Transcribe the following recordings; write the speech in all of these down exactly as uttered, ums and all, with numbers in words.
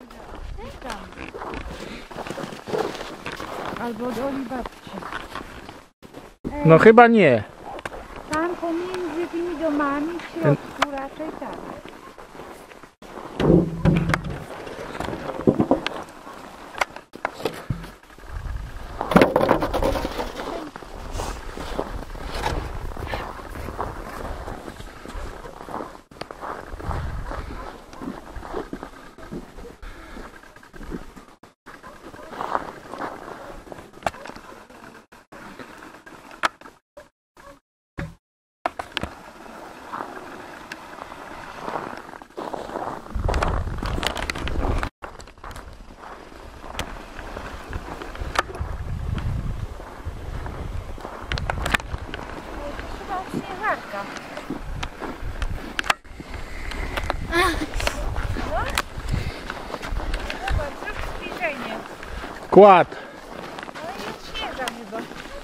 Albo do Oli babci. No chyba nie. Tam pomiędzy tymi domami w środku raczej tak. Śnieżarka. No? Zobacz, zrób zbliżenie. Kład. No i jest śnieża chyba.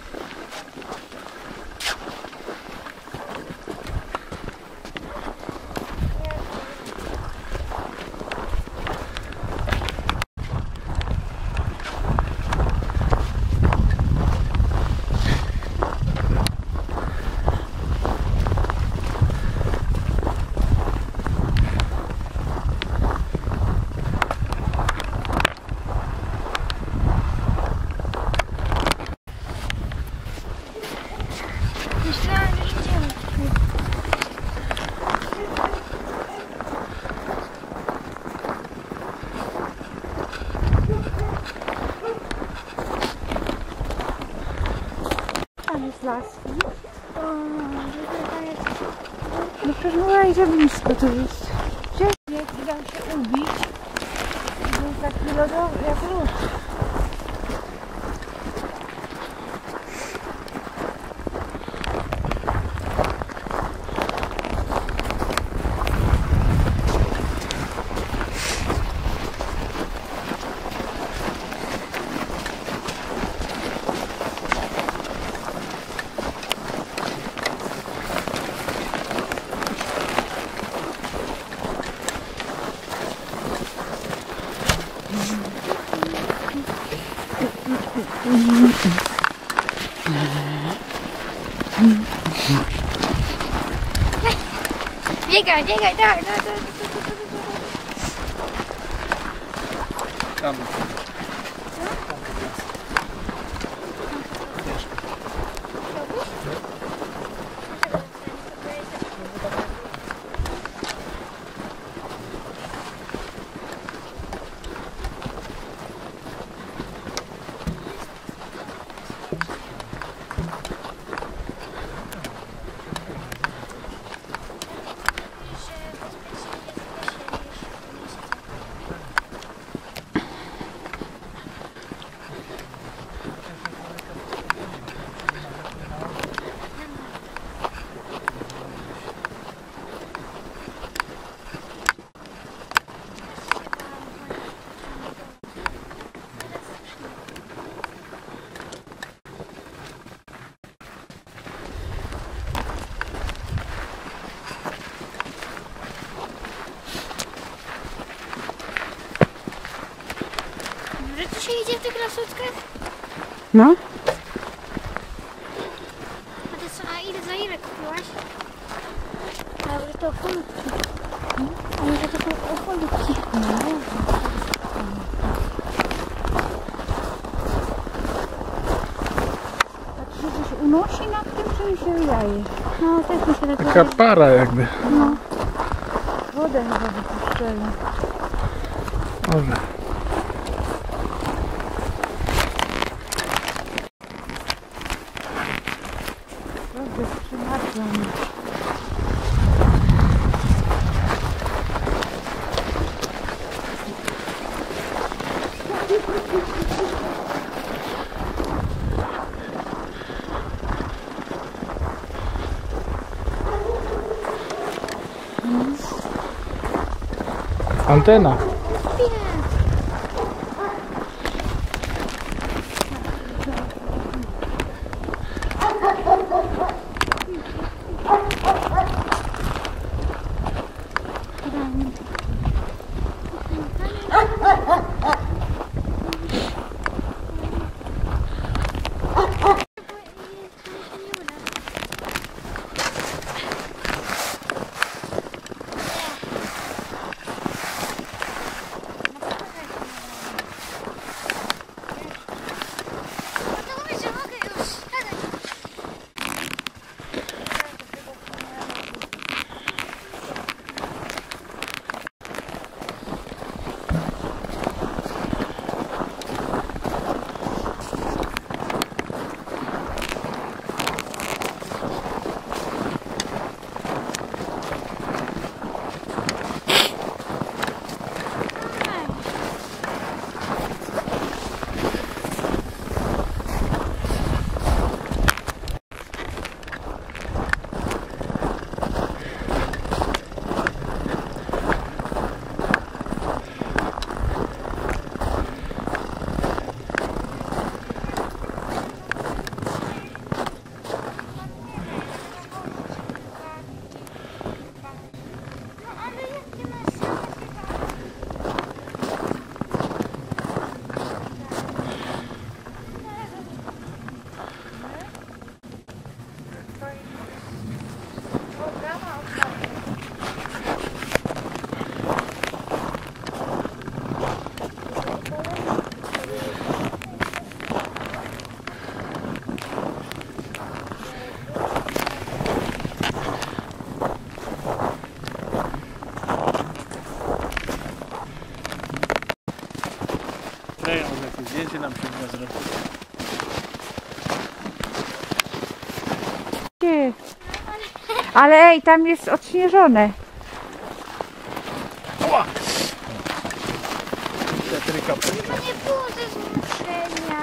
Myślałam, że idziemy. Tam jest las. No przecież mówiłaś, że blisko to jest. Nie dał się ubić. Był taki lodowy jak lód. Biegaj, biegaj, dawaj, dawaj, dawaj. Tam. Że tu się idzie w tych lasówkach? No. A to co, a ile za ile kupiłaś? A że to folutki. A może to są folutki. Tak się coś unosi nad tym, czy mi się wydaje? No też mi się tak Taka para jakby. No. Wodę chyba wypuszczali. Może. Dobrze, przymarzłam. Antena. Thank you. Nie. Ale ej, tam jest odśnieżone. Chyba nie było ze zmuszenia.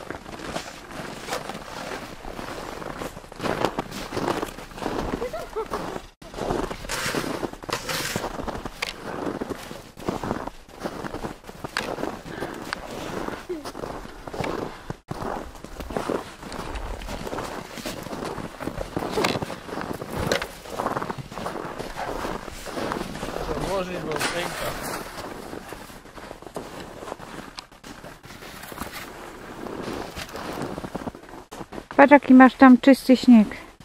Założyć, bo pęka. Patrz, jaki masz tam czysty śnieg.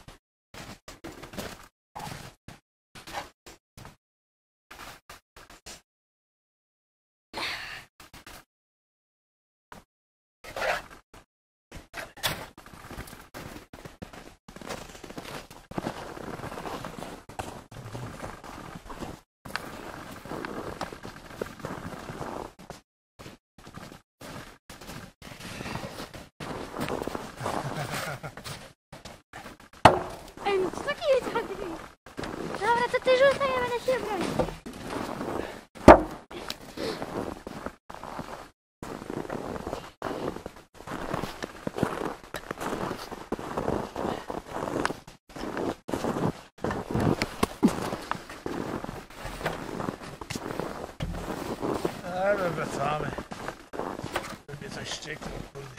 Ej, no co taki jest? Dobra, to ty rzucaj, ja będę się bronić. Ale wracamy. Pewnie coś ściekło, kurde.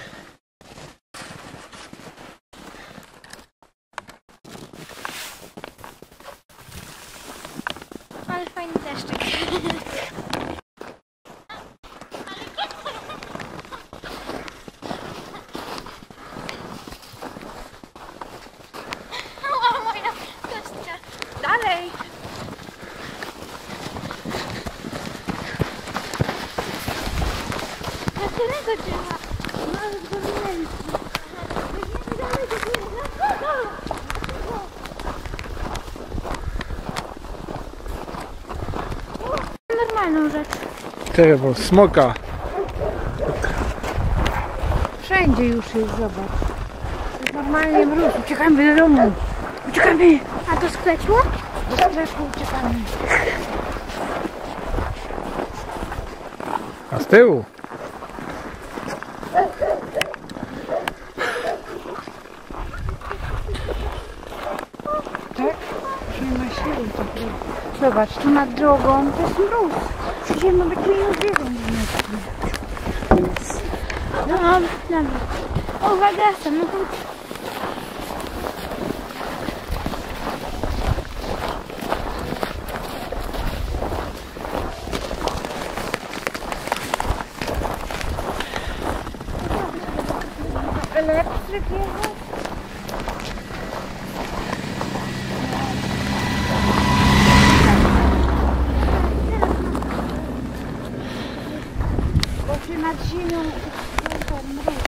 Ale fajny deszczyk. O, moja kostka. Dalej! Na którego drzewa? No, ale go minęliśmy. Biegniemy dalej do góry. No, no, no. Normalną rzecz. Czekaj, bo smoka. Wszędzie już jest, zobacz. To jest normalnie mróz. Uciekamy do domu. Uciekamy! A to sklepło? Do sklepu uciekamy. A z tyłu? Tak? Nie ma siły takiej. Zobacz, tu nad drogą to jest mróz. Dzisiaj mamy tu minus jeden. No, dobra. Uwaga, samochód. Elektryk jechał. Bo się nad ziemią ten mróz.